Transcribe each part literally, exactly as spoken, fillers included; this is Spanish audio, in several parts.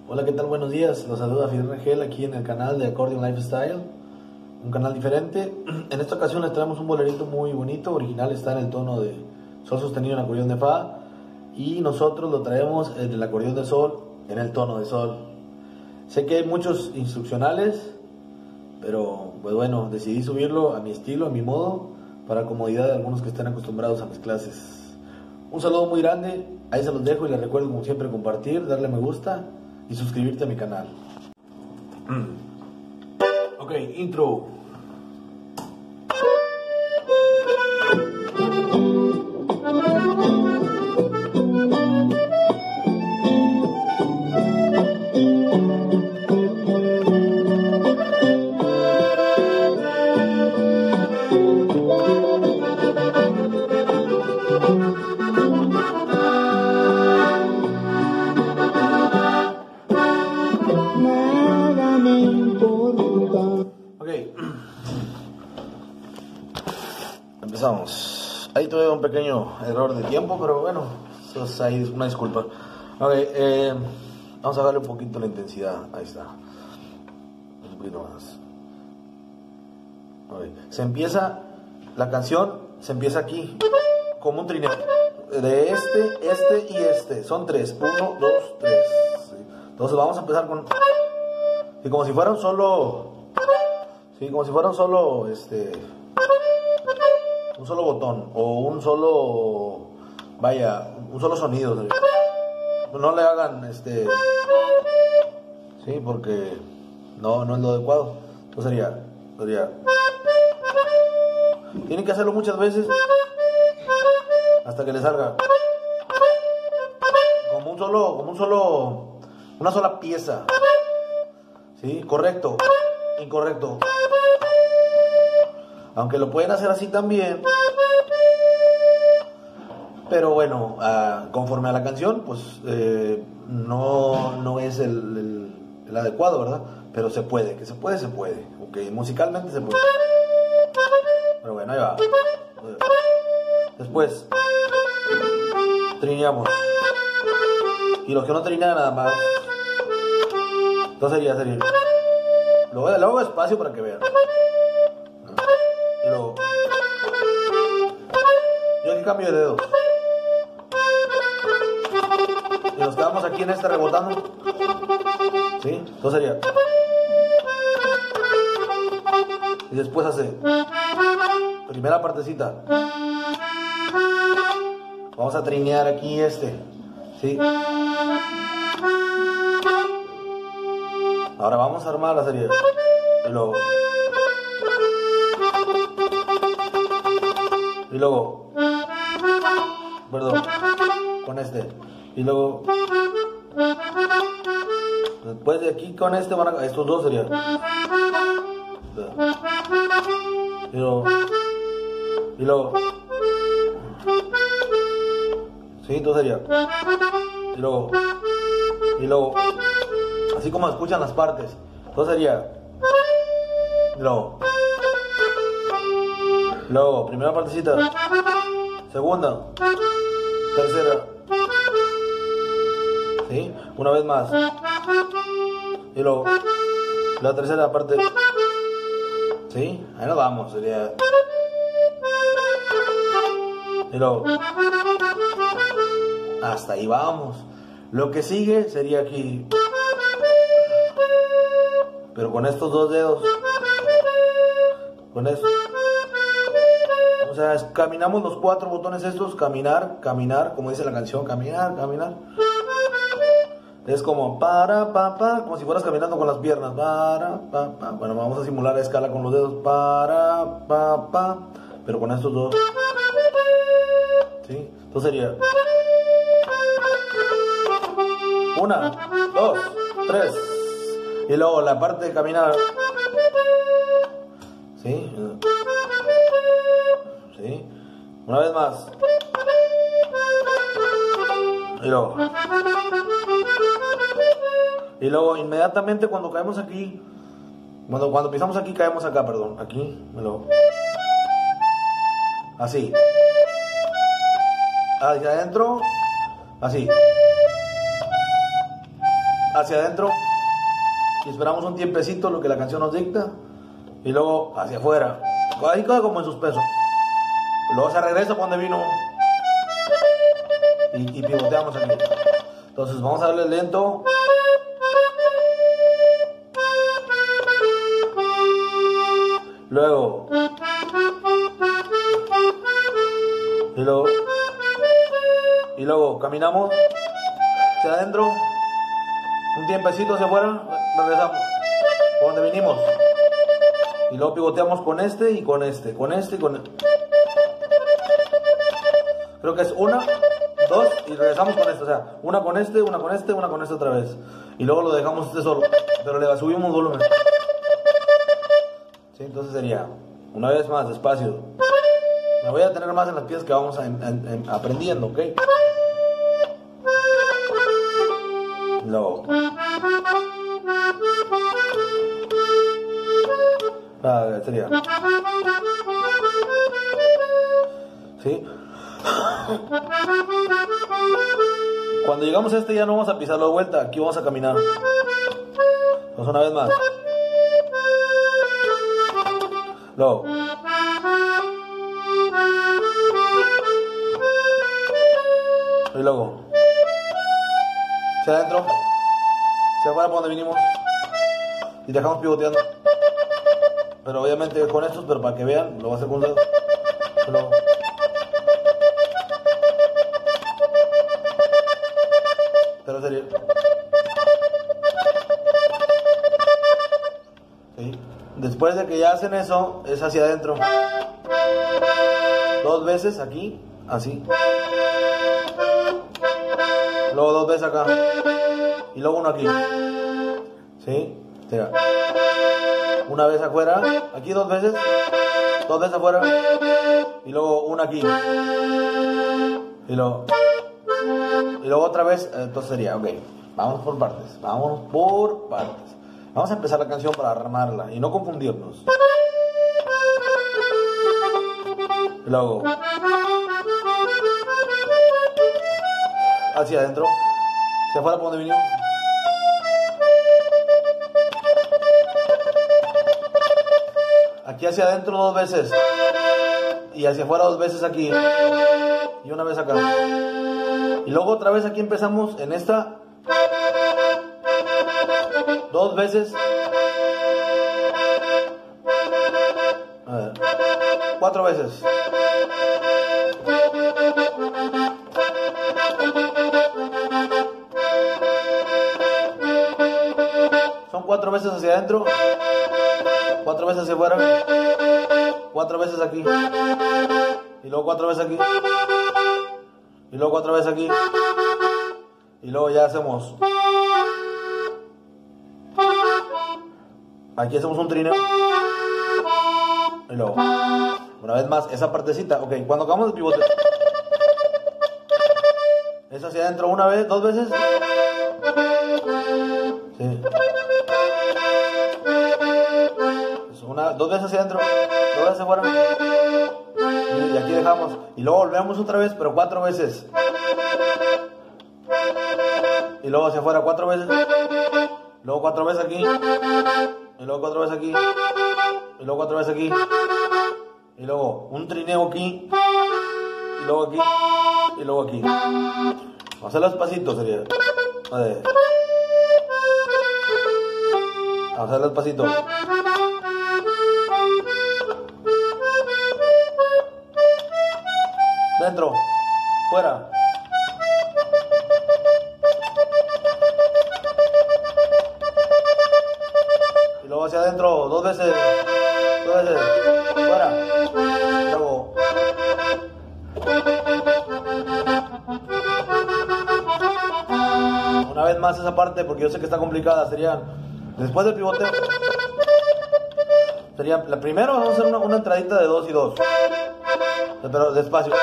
Hola, ¿qué tal? Buenos días. Los saluda Fidel Rangel aquí en el canal de Accordion Lifestyle, un canal diferente. En esta ocasión les traemos un bolerito muy bonito, original, está en el tono de sol sostenido en acordeón de fa, y nosotros lo traemos en el acordeón de sol en el tono de sol. Sé que hay muchos instruccionales, pero pues bueno, decidí subirlo a mi estilo, a mi modo, para comodidad de algunos que estén acostumbrados a mis clases. Un saludo muy grande, ahí se los dejo y les recuerdo como siempre compartir, darle me gusta y suscribirte a mi canal. Ok, intro. Ok, empezamos. Ahí tuve un pequeño error de tiempo, pero bueno, eso es ahí una disculpa. Ok, eh, vamos a darle un poquito la intensidad. Ahí está, un poquito más. Okay. Se empieza, la canción se empieza aquí, como un trineo. De este, este y este. Son tres. Uno, dos, tres. ¿Sí? Entonces vamos a empezar con... Y como si fuera un solo... Sí, como si fuera un solo... Este... Un solo botón. O un solo... Vaya, un solo sonido. ¿Sí? No le hagan este... Sí, porque... No, no es lo adecuado. Entonces sería... Sería... Tienen que hacerlo muchas veces hasta que le salga como un solo, como un solo, una sola pieza. ¿Sí? Correcto, incorrecto. Aunque lo pueden hacer así también, pero bueno, uh, conforme a la canción, pues eh, no, no es el, el, el adecuado, ¿verdad? Pero se puede, que se puede, se puede. Ok, musicalmente se puede. Pero bueno, ahí va. Después trineamos. Y los que no trinean nada más. Entonces sería, sería. Lo hago despacio para que vean. Y luego. Yo aquí cambio de dedos. Y nos quedamos aquí en este rebotando. ¿Sí? Entonces sería. Y después hace. Primera partecita. Vamos a trinear aquí este. ¿Sí? Ahora vamos a armar la serie. Y luego. Y luego. Perdón. Con este. Y luego. Después de aquí con este van a. Estos dos serían. Y luego. Y luego. Sí, entonces sería. Y luego. Y luego. Así como escuchan las partes. Entonces sería. Y luego. Luego, primera partecita. Segunda. Tercera. ¿Sí? Una vez más. Y luego. La tercera parte. ¿Sí? Ahí nos vamos. Sería. Y luego. Hasta ahí vamos. Lo que sigue sería aquí. Pero con estos dos dedos. Con eso. O sea, es, caminamos los cuatro botones estos. Caminar, caminar. Como dice la canción. Caminar, caminar. Es como para, pa, pa. Como si fueras caminando con las piernas. Para, pa, pa. Bueno, vamos a simular la escala con los dedos. Para, pa, pa. Pero con estos dos. ¿Sí? Entonces sería. Una, dos, tres. Y luego la parte de caminar. ¿Sí? ¿Sí? Una vez más. Y luego. Y luego inmediatamente cuando caemos aquí. Cuando, cuando pisamos aquí caemos acá, perdón. Aquí. Y luego. Así. Hacia adentro. Así. hacia adentro y esperamos un tiempecito, lo que la canción nos dicta, y luego hacia afuera, ahí queda como en suspenso. Luego se regresa cuando vino y, y pivoteamos aquí. Entonces vamos a darle lento. Luego y luego y luego caminamos hacia adentro, un tiempecito hacia afuera, regresamos por donde vinimos y luego pivoteamos con este y con este, con este y con este. Creo que es una, dos y regresamos con este, o sea, una con este, una con este, una con este otra vez y luego lo dejamos este solo, pero le subimos volumen. Sí, entonces sería una vez más despacio. Me voy a tener más en las piezas que vamos a, en, en, en, aprendiendo, ¿ok? Luego. Ah, sería. ¿Sí? Cuando llegamos a este ya no vamos a pisarlo de vuelta, aquí vamos a caminar. Pues una vez más. Luego. Y luego. Hacia adentro. Hacia afuera por donde vinimos. Y dejamos pivoteando. Pero obviamente con estos, pero para que vean, lo voy a hacer con un dedo. Y luego. Pero sería. ¿Sí? Después de que ya hacen eso, es hacia adentro. Dos veces aquí, así. Luego dos veces acá. Y luego uno aquí. ¿Sí? Mira. Una vez afuera. Aquí dos veces. Dos veces afuera. Y luego una aquí. Y luego. Y luego otra vez. Entonces sería, ok. Vamos por partes. Vamos por partes. Vamos a empezar la canción para armarla y no confundirnos. Y luego. Hacia adentro. Hacia afuera por donde vinimos. Aquí hacia adentro dos veces. Y hacia afuera dos veces aquí. Y una vez acá. Y luego otra vez aquí empezamos en esta. Dos veces. A ver. Cuatro veces. Son cuatro veces hacia adentro. Cuatro veces hacia afuera. Cuatro veces aquí. Y luego cuatro veces aquí. Y luego cuatro veces aquí. Y luego ya hacemos. Aquí hacemos un trineo. Y luego. Una vez más, esa partecita. Ok, cuando acabamos de pivote. Es hacia adentro una vez, dos veces. Sí. Una, dos veces hacia adentro, dos veces afuera. Y aquí dejamos. Y luego volvemos otra vez, pero cuatro veces. Y luego hacia afuera cuatro veces. Luego cuatro veces aquí. Y luego cuatro veces aquí. Y luego cuatro veces aquí. Y luego un trineo aquí. Y luego aquí. Y luego aquí. Vamos a hacer los pasitos, sería. A ver. Vamos a hacer los pasitos. Dentro, fuera. Y luego hacia adentro, dos veces. Dos veces. Fuera. Luego. Una vez más esa parte, porque yo sé que está complicada. Serían, después del pivote, sería, la primero vamos a hacer una, una entradita de dos y dos. Pero despacio.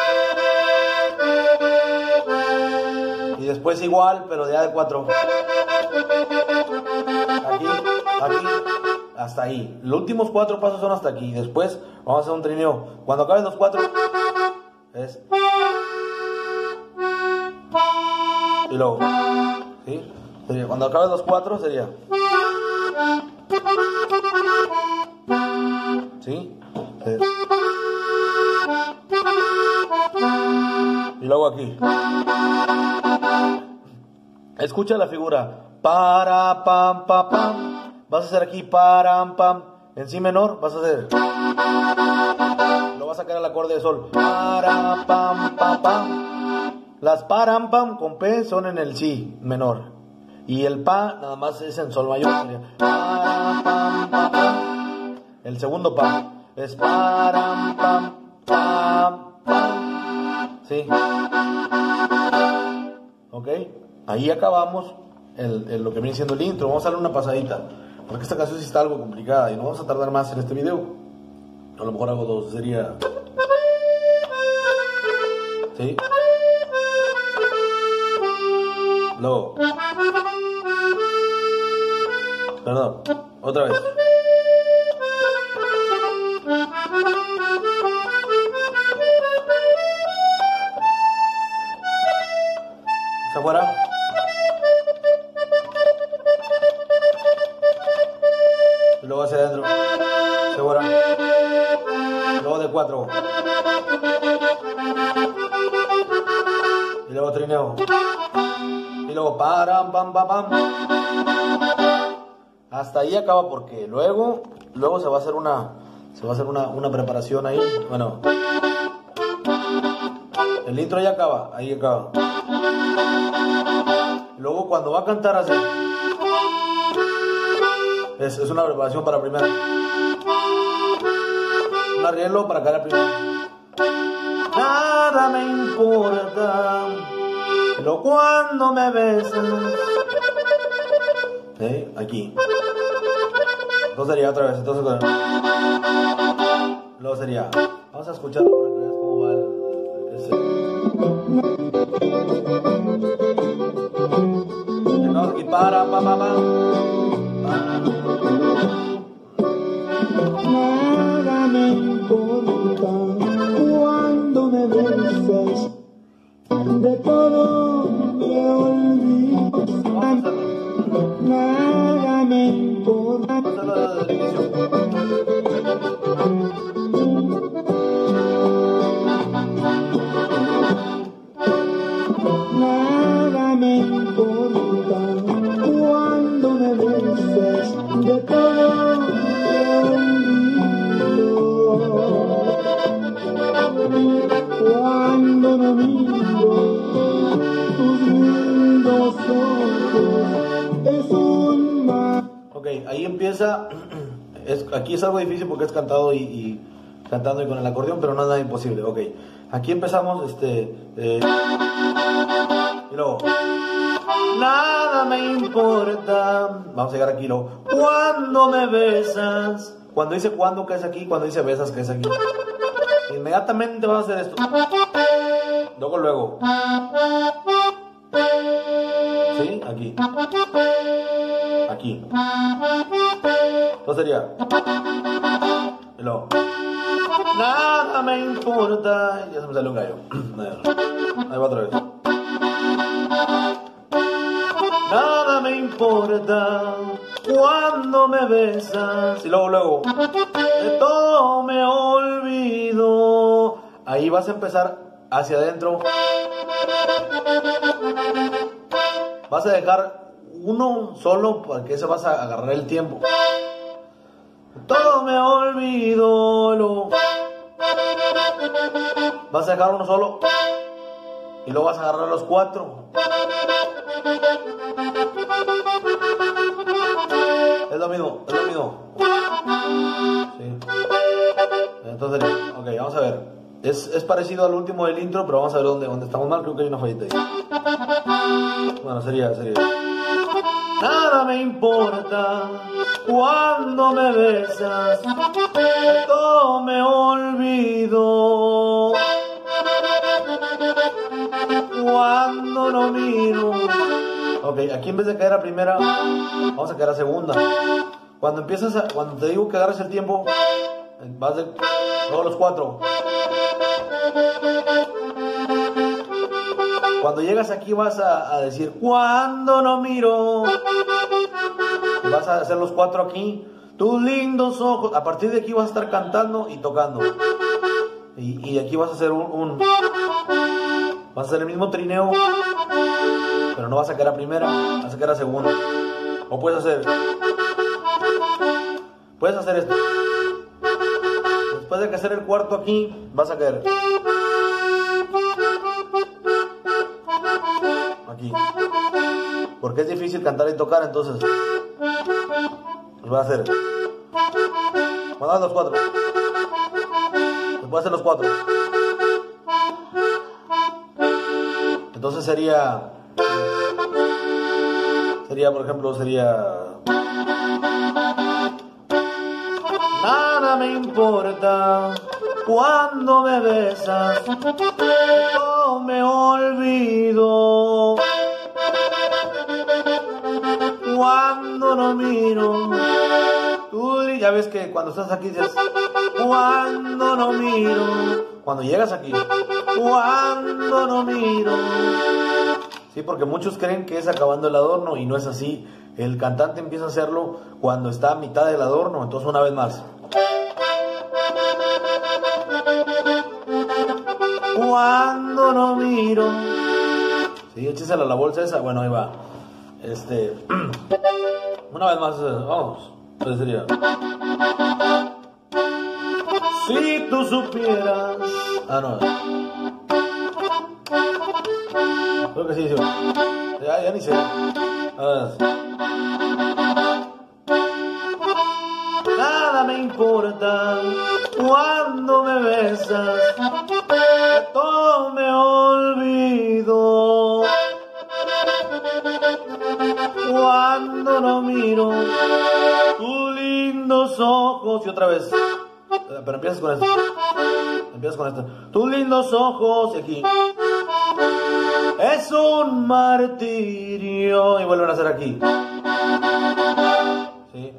Y después igual, pero ya de cuatro. Aquí, aquí, hasta ahí. Los últimos cuatro pasos son hasta aquí. Después vamos a hacer un trineo. Cuando acaben los cuatro, es. Y luego, ¿sí? Sería, cuando acabes los cuatro sería. ¿Sí? Sí. Y luego aquí. Escucha la figura. Para, pam, pam, pam. Vas a hacer aquí para, pam. En si menor vas a hacer. Lo vas a sacar al acorde de sol. Para, pam, pam, pam. Las param, pam con P son en el si menor. Y el pa nada más es en sol mayor. Para, pam, pam, pam. El segundo pa es param, pam, pam, pam. ¿Sí? Ok. Ahí acabamos el, el, lo que viene siendo el intro. Vamos a darle una pasadita. Porque esta canción sí está algo complicada y no vamos a tardar más en este video. A lo mejor hago dos. Sería. ¿Sí? Luego. Perdón. Otra vez. ¿Se afuera? Y luego hacia adentro. ¿Se afuera? Luego de cuatro. Y luego trineo. Y luego param, pam, pam, pam. Hasta ahí acaba porque luego, luego se va a hacer una, se va a hacer una, una preparación ahí. Bueno, el intro ya acaba, ahí acaba. Luego cuando va a cantar así, es, es una preparación para primera. Un arreglo para cada primera. Nada me importa, pero cuando me besas. ¿Sí? Aquí. Entonces sería otra vez. Entonces, luego sería. Vamos a escucharlo para que veas cómo va el. Ese. Vamos aquí para, pa, pa, pa. Nada me importa cuando me besas, de todo me olvido. Nada me importa. Vamos a hacerlo desde el inicio. Nada me importa cuando me besas, de todo me olvido. Cuando me miro tus lindos ojos, es un mar. Ok, ahí empieza. Es, aquí es algo difícil porque es cantado y, y cantando y con el acordeón, pero no es nada imposible. Ok, aquí empezamos. Este. Eh, y luego. Nada me importa. Vamos a llegar aquí. Luego. Cuando me besas. Cuando dice cuando, ¿qué es aquí? Cuando dice besas, ¿qué es aquí? Inmediatamente vamos a hacer esto. Luego, luego. ¿Sí? Aquí. Aquí. Entonces sería. Y luego. Nada me importa. Ya se me salió un gallo. Ahí va otra vez. Nada me importa cuando me besas. Y luego, luego. De todo me olvido. Ahí vas a empezar hacia adentro. Vas a dejar uno solo porque se vas a agarrar el tiempo. Todo me olvido. Luego. Vas a dejar uno solo. Y luego vas a agarrar los cuatro. Es lo mismo, es lo mismo. Sí. Entonces, ok, vamos a ver. Es, es parecido al último del intro, pero vamos a ver dónde, dónde estamos mal. Creo que hay una fallita ahí. Bueno, sería, sería. Nada me importa cuando me besas, todo me olvido. Cuando no miro. Ok, aquí en vez de caer a primera, vamos a caer a segunda. Cuando empiezas a, cuando te digo que agarres el tiempo, vas de todos los cuatro. Cuando llegas aquí vas a, a decir, cuando no miro. Vas a hacer los cuatro aquí. Tus lindos ojos. A partir de aquí vas a estar cantando y tocando. Y, y aquí vas a hacer un, un... Vas a hacer el mismo trineo. Pero no vas a quedar a primera. Vas a quedar a segunda. O puedes hacer... Puedes hacer esto. Después de que hacer el cuarto aquí, vas a caer aquí. Porque es difícil cantar y tocar, entonces pues va a hacer. Cuando hagas los cuatro. Después hacer los cuatro. Entonces sería... Sería, por ejemplo, sería... Nada me importa cuando me besas, no me olvido. Cuando no miro, tú ya ves que cuando estás aquí dices, cuando no miro, cuando llegas aquí, cuando no miro. Sí, porque muchos creen que es acabando el adorno y no es así. El cantante empieza a hacerlo cuando está a mitad del adorno. Entonces una vez más. Cuando no miro. Sí, échesela a la bolsa esa. Bueno, ahí va. Este. Una vez más. Vamos. Entonces sería. Si tú supieras. Ah, no. Creo que sí, sí. Ya, ya ni sé. A ver. Nada me importa cuando me besas, de todo me olvido. Cuando no miro tus lindos ojos. Y otra vez. Pero empiezas con esto. Empiezas con esto. Tus lindos ojos. Y aquí. Es un martirio. Y vuelven a hacer aquí. Sí.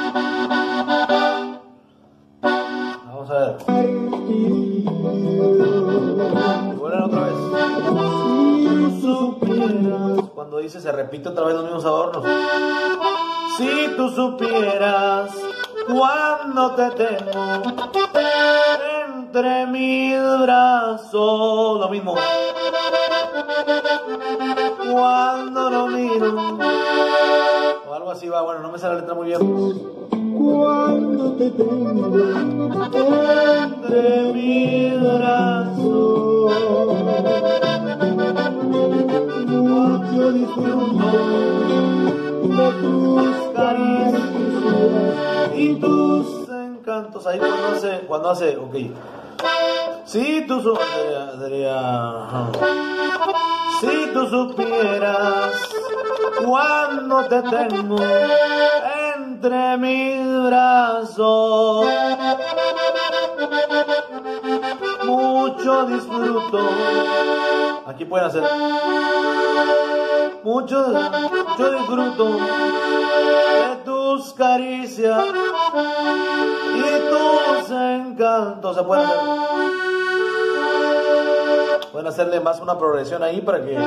Vamos a ver. Y vuelven otra vez. Si supieras. Cuando dice se repite otra vez los mismos adornos. Si tú supieras cuando te tengo entre mis brazos. Lo mismo. Cuando lo miro. O algo así va, bueno, no me sale la letra muy bien. Cuando te tengo Entre mis brazos, mucho disfruto de tus caricias y tus encantos. Ahí cuando hace, cuando hace, ok. Si tú su- sería, sería, ajá. Si tú supieras cuando te tengo entre mis brazos, mucho disfruto. Aquí pueden hacer mucho, mucho disfruto de tus caricias y tus encantos. Se pueden hacer. Pueden hacerle más una progresión ahí para que...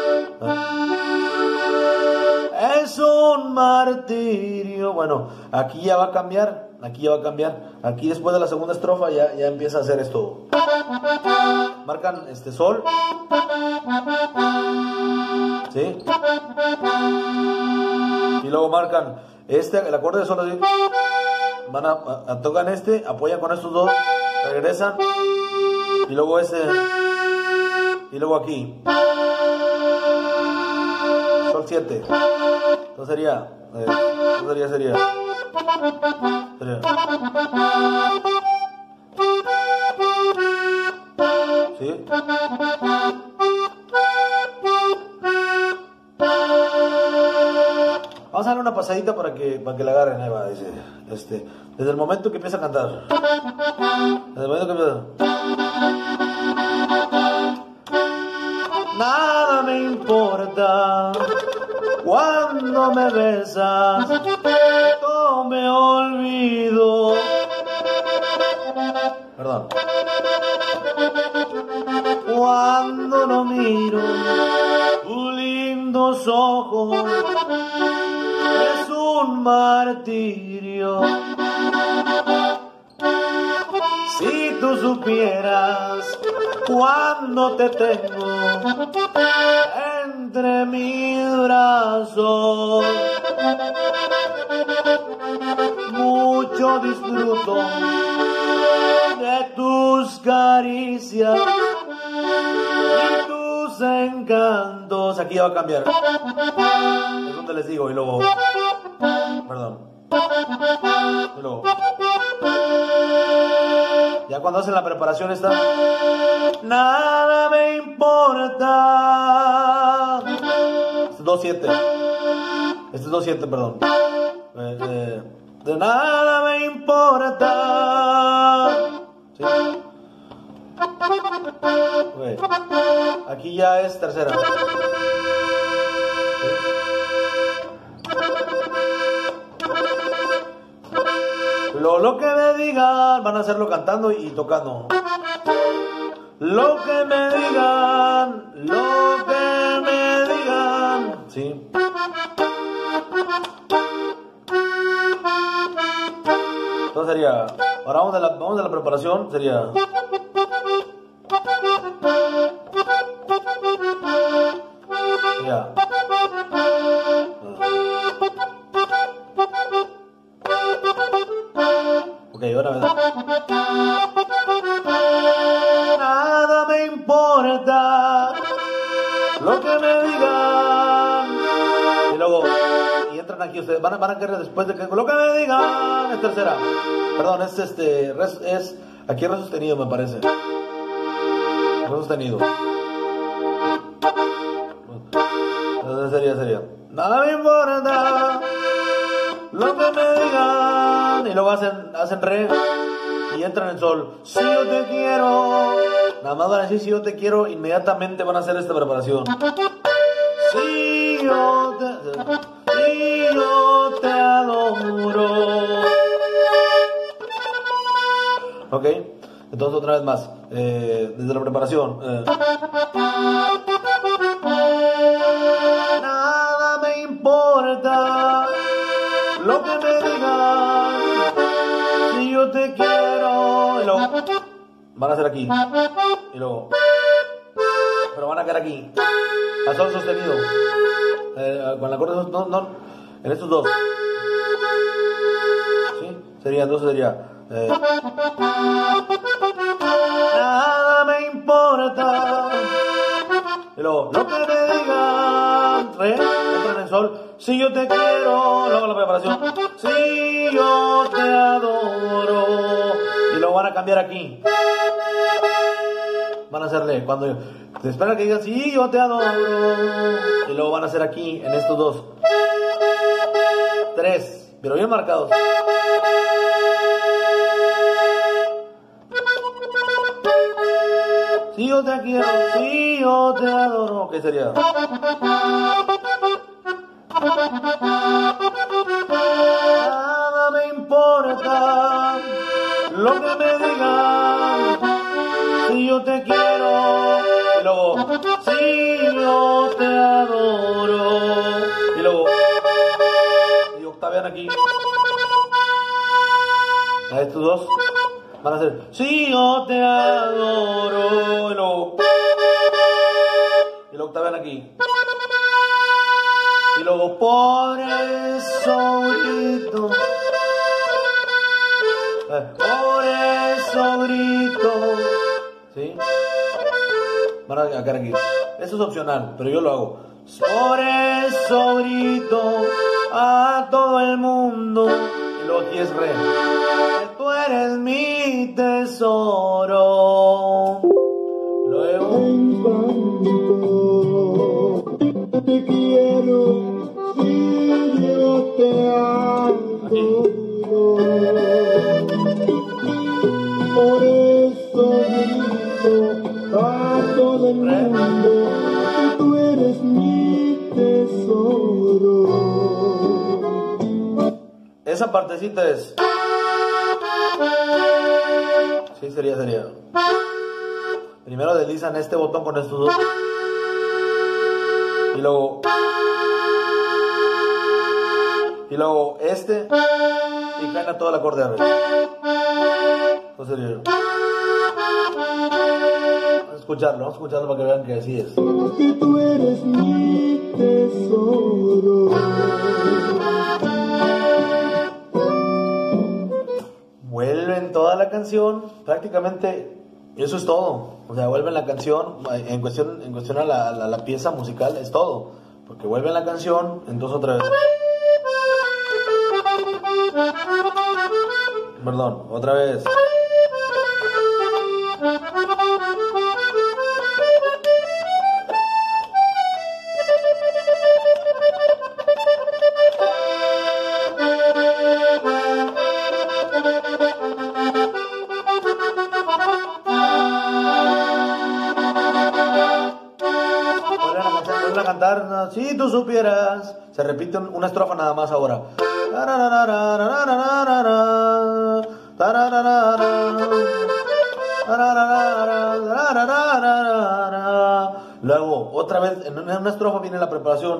Es un martirio. Bueno, aquí ya va a cambiar. Aquí ya va a cambiar. Aquí después de la segunda estrofa ya, ya empieza a hacer esto. Marcan este sol. ¿Sí? Y luego marcan este, el acorde de sol así. Van a, a, a tocan este, apoyan con estos dos, regresan. Y luego ese. Y luego aquí. Sol siete. Entonces sería. Eh, entonces sería, sería. Sería. ¿Sí? Vamos a darle una pasadita para que, para que la agarren. Ahí va, dice. Este, desde el momento que empieza a cantar. Desde el momento que empieza. Nada me importa cuando me besas, todo me olvido. Perdón. cuando no miro tus lindos ojos, es un martirio. Si tú supieras cuando te tengo entre mis brazos, mucho disfruto de tus caricias y tus encantos. Aquí ya va a cambiar. Es donde les digo y luego, perdón, y luego, ya cuando hacen la preparación esta, nada me importa. Este es dos siete. Este es dos siete, perdón. Eh, eh, de nada me importa. ¿Sí? Okay. Aquí ya es tercera. ¿Sí? Lo, lo que me digan, van a hacerlo cantando y tocando. Lo que me digan, lo que me digan. Sí. Entonces sería, ahora vamos a la, vamos a la preparación, sería. Sería. Ok, ahora me da. Nada me importa lo que me digan. Y luego, y entran aquí ustedes, van a, van a querer después de que lo que me digan. Es tercera. Perdón, es este, res, es, aquí es re sostenido me parece. Re sostenido. Entonces sería, sería. Nada me importa lo que me digan. Y luego hacen, hacen re y entran en sol. Si yo te quiero, nada más van a decir si yo te quiero, inmediatamente van a hacer esta preparación. Si yo te, si yo te adoro. Ok, entonces otra vez más, eh, desde la preparación. Eh. Nada me importa lo que me digan, si yo te quiero. Y luego van a hacer aquí. Y luego, pero van a quedar aquí. A sol sostenido. Eh, con la corda no, no, en estos dos. ¿Sí? Sería, entonces sería. Eh, nada me importa. Y luego, lo que me digan. Re, entran en sol. Si yo te quiero. Luego la preparación. Si yo te adoro. Y luego van a cambiar aquí. Van a hacerle cuando te espera que digan sí, yo te adoro. Y luego van a hacer aquí en estos dos. Tres, pero bien marcados. Si yo te quiero, si yo te adoro. ¿Qué sería? Nada me importa lo que me digan, si yo te quiero. Y luego, si yo te adoro. Y luego, y octavean aquí. A estos dos van a hacer, si yo te adoro. Y luego, y luego octavean aquí. Y luego, por eso grito. Por eso grito. ¿Sí? Van a quedar aquí. Eso es opcional, pero yo lo hago. Por eso grito a todo el mundo. Y luego aquí es re. Que tú eres mi tesoro. Luego. Te quiero, si yo te adoro. Por eso grito a todo el mundo que tú eres mi tesoro. Esa partecita es. Sí, sería, sería. Primero deslizan este botón con estos dos. Y luego... Y luego este. Y caen a todo el acorde arriba. Entonces sería... Vamos a escucharlo, vamos a escucharlo para que vean que así es. Que tú eres mi tesoro. Vuelven toda la canción, prácticamente eso es todo. O sea, vuelven la canción, en cuestión, en cuestión a la, la, la pieza musical es todo. Porque vuelven la canción, entonces otra vez. Perdón, otra vez. Cantar, si tú supieras, se repite una estrofa nada más ahora. Luego, otra vez, en una estrofa viene la preparación.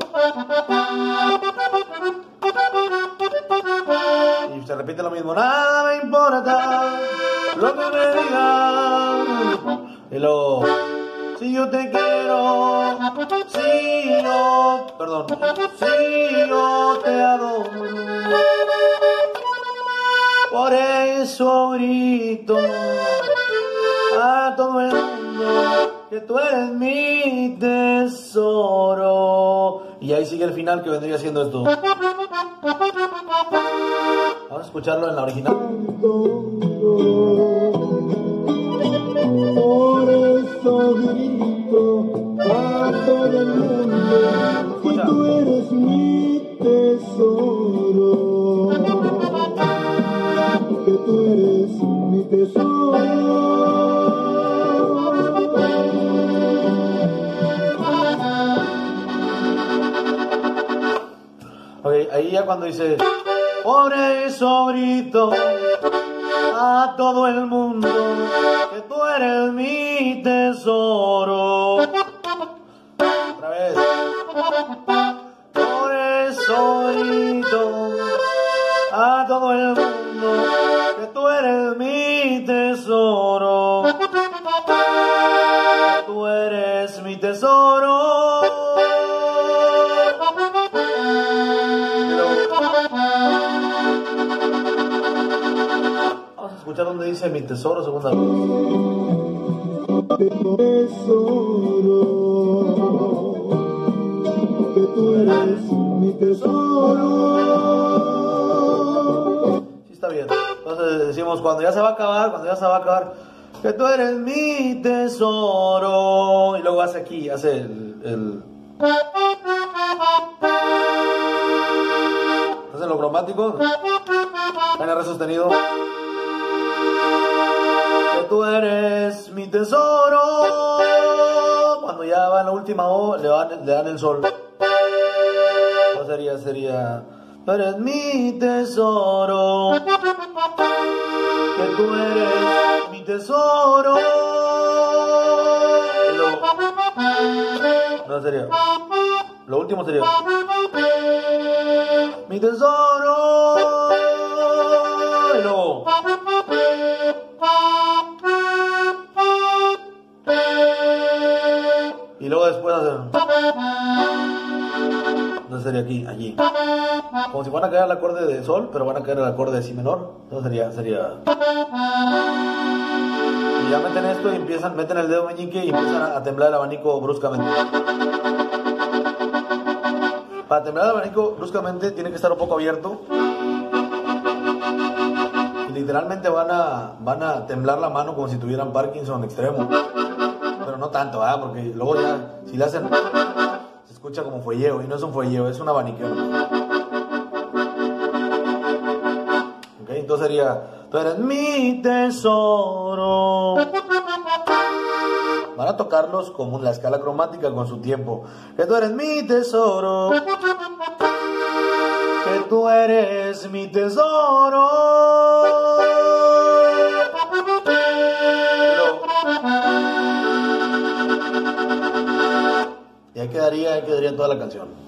Y se repite lo mismo. Nada me importa lo que me digan. Y luego... Si yo te quiero, si yo, perdón, si yo te adoro, por eso grito a todo el mundo que tú eres mi tesoro. Y ahí sigue el final que vendría siendo esto. Vamos a escucharlo en la original. Por eso grito a todo el mundo que tú eres mi tesoro, que tú eres mi tesoro. Ok, ahí ya cuando dice por eso grito a todo el mundo que tú eres mi tesoro. Otra vez. Por eso grito a todo el mundo que tú eres mi tesoro. Que tú eres mi tesoro. Vamos a escuchar donde dice mi tesoro, segunda vez. Tesoro, que tú eres mi tesoro. Sí, está bien. Entonces decimos cuando ya se va a acabar, cuando ya se va a acabar, que tú eres mi tesoro. Y luego hace aquí, hace el... el... hace lo cromático. En re sostenido. Que tú eres mi tesoro. Cuando ya va en la última O, le, van, le dan el sol. ¿Cómo sería? Sería... Tú eres mi tesoro. Que tú eres mi tesoro. Y luego... No sería... Lo último sería... Mi tesoro. Y luego... Y luego después hacer... Entonces sería aquí, allí. Como si fuera a caer el acorde de sol, pero van a caer el acorde de si menor. Entonces sería... sería... Y ya meten esto y empiezan, meten el dedo meñique y empiezan a, a temblar el abanico bruscamente. Para temblar el abanico bruscamente tiene que estar un poco abierto. Y literalmente van a, van a temblar la mano como si tuvieran Parkinson extremo. Pero no tanto, ¿eh? Porque luego ya, si le hacen, se escucha como fuelleo. Y no es un fuelleo, es un abaniqueo. Ok, entonces sería, tú eres mi tesoro. Van a tocarlos como la escala cromática con su tiempo. Que tú eres mi tesoro. Que tú eres mi tesoro. Pero, Y ahí quedaría, ahí quedaría toda la canción.